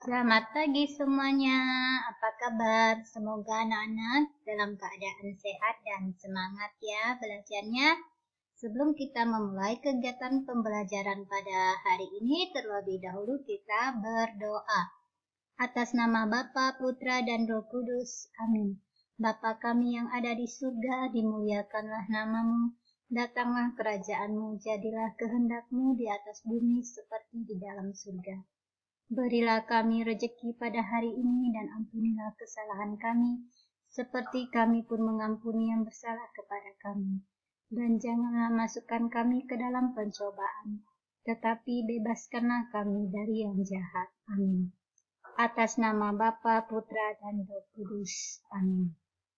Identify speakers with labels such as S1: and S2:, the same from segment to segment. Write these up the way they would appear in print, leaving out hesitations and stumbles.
S1: Selamat pagi semuanya, apa kabar? Semoga anak-anak dalam keadaan sehat dan semangat ya belajarnya. Sebelum kita memulai kegiatan pembelajaran pada hari ini, terlebih dahulu kita berdoa. Atas nama Bapa, Putra, dan Roh Kudus, amin. Bapa kami yang ada di surga, dimuliakanlah namamu. Datanglah kerajaanmu, jadilah kehendakmu di atas bumi seperti di dalam surga. Berilah kami rejeki pada hari ini dan ampunilah kesalahan kami, seperti kami pun mengampuni yang bersalah kepada kami. Dan janganlah masukkan kami ke dalam pencobaan, tetapi bebaskanlah kami dari yang jahat. Amin. Atas nama Bapa, Putra, dan Roh Kudus. Amin.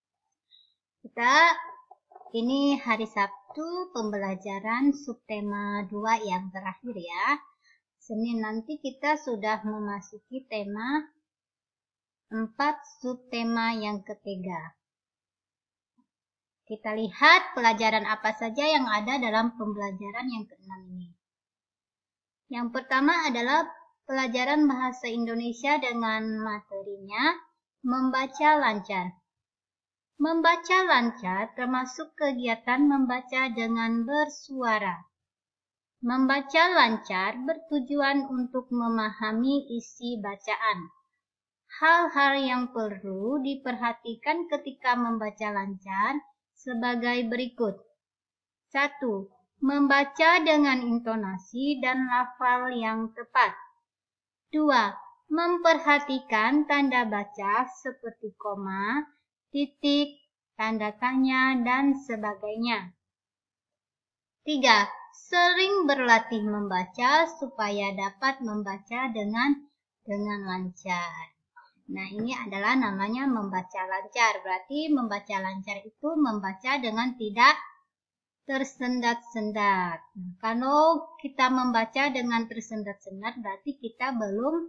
S1: Ini hari Sabtu pembelajaran subtema 2 yang terakhir ya. Senin nanti kita sudah memasuki tema 4 subtema yang ketiga. Kita lihat pelajaran apa saja yang ada dalam pembelajaran yang ke-6 ini. Yang pertama adalah pelajaran bahasa Indonesia dengan materinya membaca lancar. Membaca lancar termasuk kegiatan membaca dengan bersuara. Membaca lancar bertujuan untuk memahami isi bacaan. Hal-hal yang perlu diperhatikan ketika membaca lancar sebagai berikut. 1. Membaca dengan intonasi dan lafal yang tepat. 2. Memperhatikan tanda baca seperti koma, titik, tanda tanya, dan sebagainya. 3. Sering berlatih membaca supaya dapat membaca dengan lancar. Nah, ini adalah namanya membaca lancar. Berarti membaca lancar itu membaca dengan tidak tersendat-sendat. Nah, kalau kita membaca dengan tersendat-sendat, berarti kita belum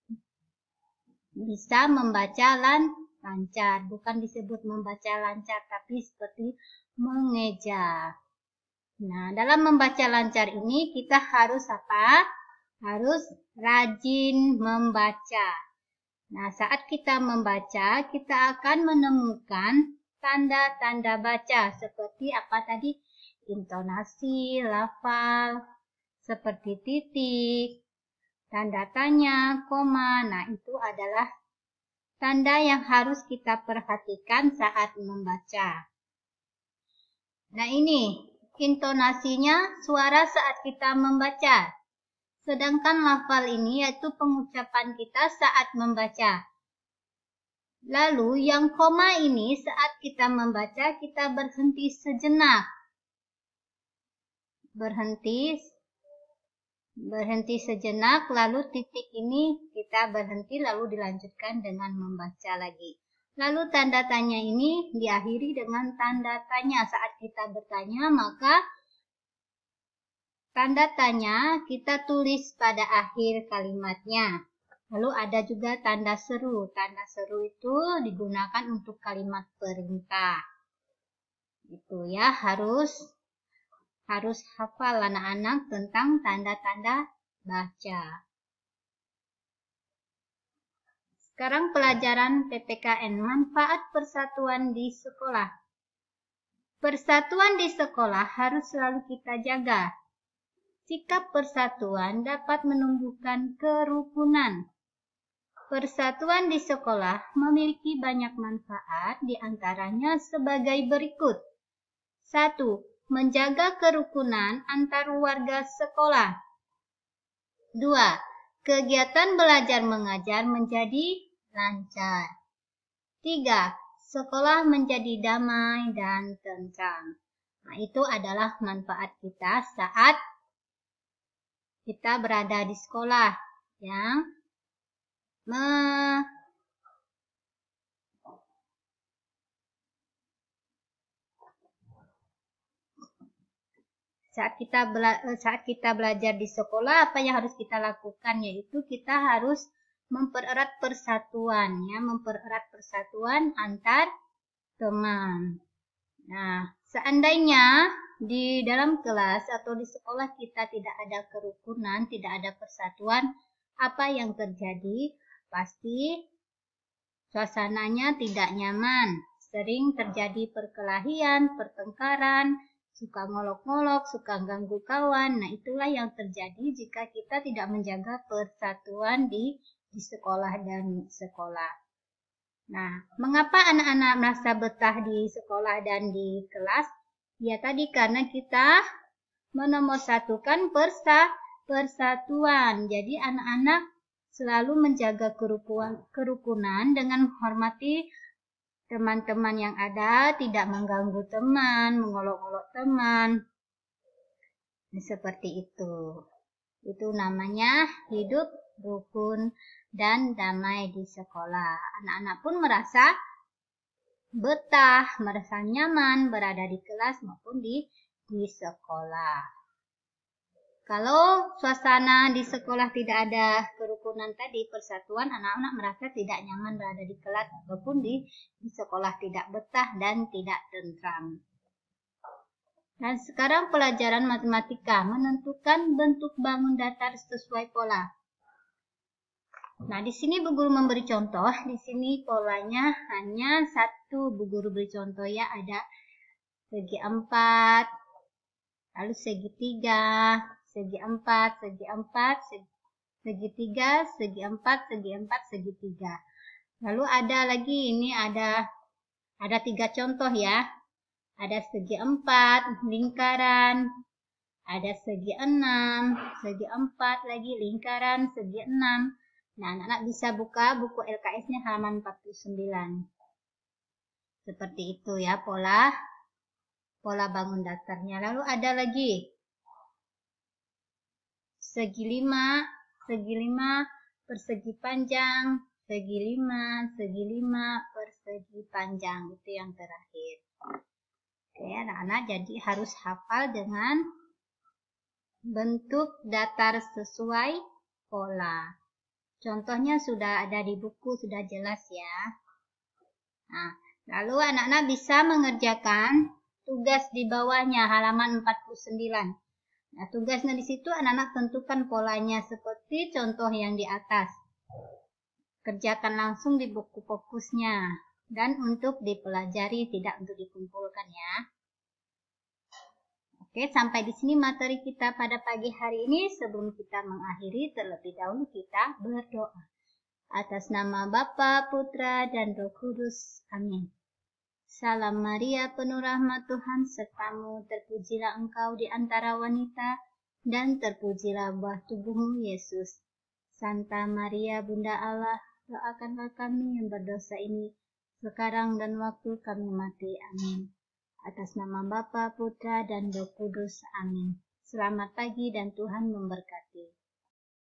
S1: bisa membaca lancar. Bukan disebut membaca lancar, tapi seperti mengeja. Nah, dalam membaca lancar ini kita harus apa? Harus rajin membaca. Nah, saat kita membaca, kita akan menemukan tanda-tanda baca seperti apa tadi? Intonasi, lafal, seperti titik, tanda tanya, koma. Nah, itu adalah tanda yang harus kita perhatikan saat membaca. Nah, ini intonasinya suara saat kita membaca. Sedangkan lafal ini yaitu pengucapan kita saat membaca. Lalu yang koma ini saat kita membaca kita berhenti sejenak. Berhenti sejenak, lalu titik ini kita berhenti lalu dilanjutkan dengan membaca lagi. Lalu tanda tanya ini diakhiri dengan tanda tanya. Saat kita bertanya, maka tanda tanya kita tulis pada akhir kalimatnya. Lalu ada juga tanda seru. Tanda seru itu digunakan untuk kalimat perintah. Itu ya, harus hafal anak-anak tentang tanda-tanda baca. Sekarang pelajaran PPKN, manfaat persatuan di sekolah. Persatuan di sekolah harus selalu kita jaga. Sikap persatuan dapat menumbuhkan kerukunan. Persatuan di sekolah memiliki banyak manfaat, diantaranya sebagai berikut. 1. Menjaga kerukunan antar warga sekolah. 2. Kegiatan belajar mengajar menjadi lancar. 3. Sekolah menjadi damai dan tentram. Nah, itu adalah manfaat kita saat kita berada di sekolah yang saat kita belajar di sekolah, apa yang harus kita lakukan? Yaitu kita harus mempererat persatuan, ya, mempererat persatuan antar teman. Nah, seandainya di dalam kelas atau di sekolah kita tidak ada kerukunan, tidak ada persatuan, apa yang terjadi? pasti suasananya tidak nyaman. Sering terjadi perkelahian, pertengkaran, suka ngolok-ngolok, suka ganggu kawan. Nah, itulah yang terjadi jika kita tidak menjaga persatuan di sekolah dan sekolah. Nah, mengapa anak-anak merasa betah di sekolah dan di kelas? Ya tadi karena kita menomorsatukan persatuan. Jadi anak-anak selalu menjaga kerukunan dengan menghormati teman-teman yang ada, tidak mengganggu teman, mengolok-olok teman. Seperti itu. Itu namanya hidup rukun dan damai di sekolah. Anak-anak pun merasa betah, merasa nyaman berada di kelas maupun di sekolah. Kalau suasana di sekolah tidak ada kerukunan tadi, persatuan, anak-anak merasa tidak nyaman berada di kelas ataupun di sekolah, tidak betah dan tidak tentram. Dan sekarang pelajaran matematika, menentukan bentuk bangun datar sesuai pola. Nah, di sini Bu Guru memberi contoh. Di sini polanya hanya satu. Bu Guru beri contoh ya, ada segi 4, lalu segi 3, segi 4, segi 4, segi 3, segi 4, segi 4, segi 3. Lalu ada lagi, ini ada 3 contoh ya. Ada segi 4, lingkaran. Ada segi 6, segi 4 lagi, lingkaran, segi 6. Nah, anak-anak bisa buka buku LKS-nya halaman 49. Seperti itu ya pola bangun datarnya. Lalu ada lagi segi 5, persegi panjang, segi 5, persegi panjang. Itu yang terakhir. Oke, anak-anak jadi harus hafal dengan bentuk datar sesuai pola. Contohnya sudah ada di buku, sudah jelas ya. Nah, lalu anak-anak bisa mengerjakan tugas di bawahnya halaman 49. Nah, tugasnya di situ anak-anak tentukan polanya seperti contoh yang di atas. Kerjakan langsung di buku fokusnya dan untuk dipelajari, tidak untuk dikumpulkan ya. Oke, sampai di sini materi kita pada pagi hari ini. Sebelum kita mengakhiri, terlebih dahulu kita berdoa. Atas nama Bapa, Putra, dan Roh Kudus. Amin. Salam Maria, penuh rahmat Tuhan sertamu, terpujilah engkau di antara wanita, dan terpujilah buah tubuhmu, Yesus. Santa Maria, Bunda Allah, doakanlah kami yang berdosa ini, sekarang dan waktu kami mati. Amin. Atas nama Bapa, Putra, dan Roh Kudus. Amin. Selamat pagi dan Tuhan memberkati.